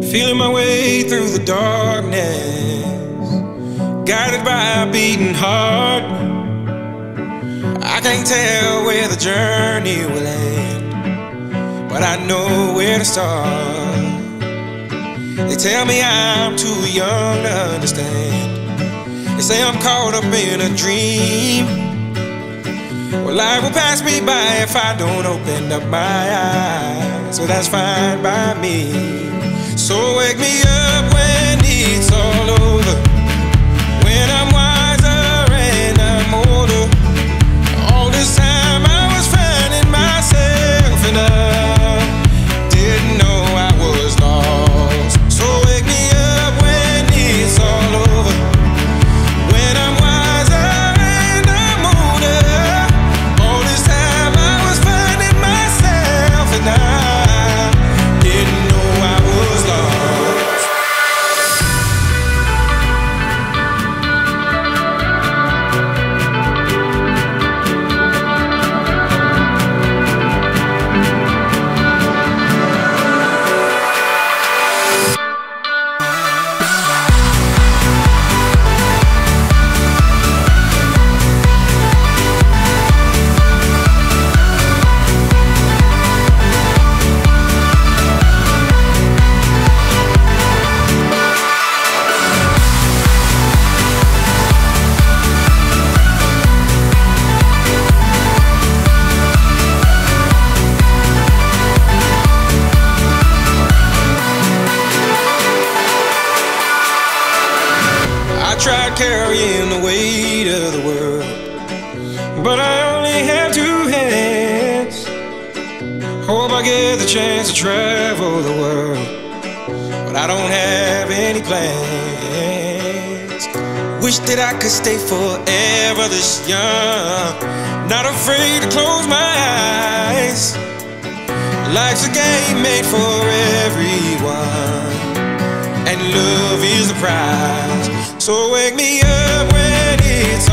Feeling my way through the darkness, guided by a beating heart. I can't tell where the journey will end, but I know where to start. They tell me I'm too young to understand. They say I'm caught up in a dream. Well, life will pass me by if I don't open up my eyes, so that's fine by me. So wake me up when it's all over, when I'm wiser and I'm older. All this time I was finding myself and I didn't know I was lost. So wake me up when it's all over, when I'm wiser and I'm older. All this time I was finding myself and I didn't know I was lost. I tried carrying the weight of the world, but I only have two hands. Hope I get the chance to travel the world, but I don't have any plans. Wish that I could stay forever this young, not afraid to close my eyes. Life's a game made for everyone, and love is the prize. So wake me up when it's